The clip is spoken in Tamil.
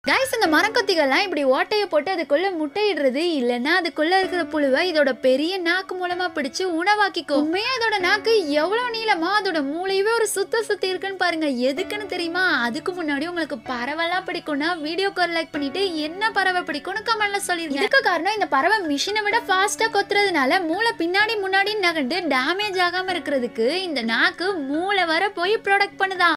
கைஸ், இந்த மரங்கொத்திகள்லாம் இப்படி ஓட்டையை போட்டு அதுக்குள்ள முட்டையிடுறது இல்லைன்னா அதுக்குள்ள இருக்கிற புழுவை இதோட பெரிய நாக்கு மூலமா பிடிச்சு உணவாக்கிக்கும். உண்மையா இதோட நாக்கு எவ்வளவு நீளமா அதோட மூளையவே ஒரு சுத்தி இருக்குன்னு பாருங்க. எதுக்குன்னு தெரியுமா? அதுக்கு முன்னாடி உங்களுக்கு பறவைலாம் பிடிக்கும்னா வீடியோக்கு ஒரு லைக் பண்ணிட்டு என்ன பறவை பிடிக்கும்னு கமெண்ட்ல சொல்லிருங்க. இதுக்கு காரணம் இந்த பறவை மிஷினை விட ஃபாஸ்டா கொத்துறதுனால மூளை பின்னாடி முன்னாடி நகண்டு டேமேஜ் ஆகாம இருக்கிறதுக்கு இந்த நாக்கு மூளை வர போய் ப்ரொடக்ட் பண்ணுதான்.